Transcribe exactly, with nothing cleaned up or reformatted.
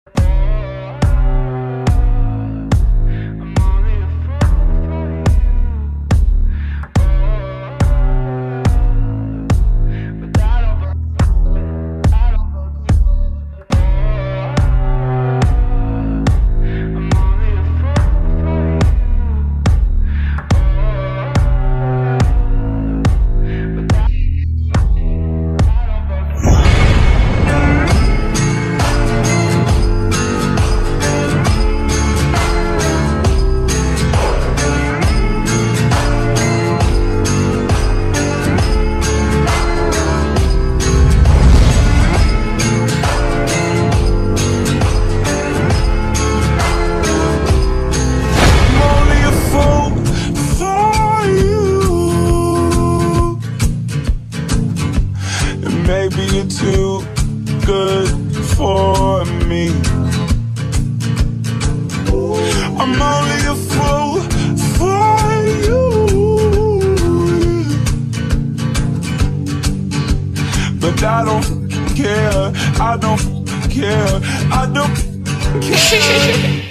Maybe you're too good for me. I'm only a fool for you, but I don't care, I don't care, I don't care.